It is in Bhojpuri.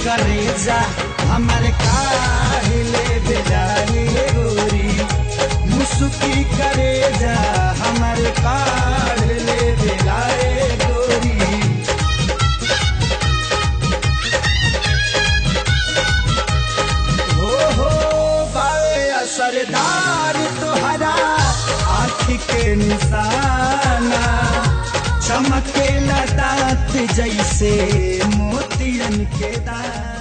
करेजा हमारे काहिले बेजाए गोरी मुसुकी करेजा हमारे काहिले बेजाए गोरी। हो बाए असरदार तोहरा आँखी के निशाना चमके दांत जैसे मोतियन के दाना।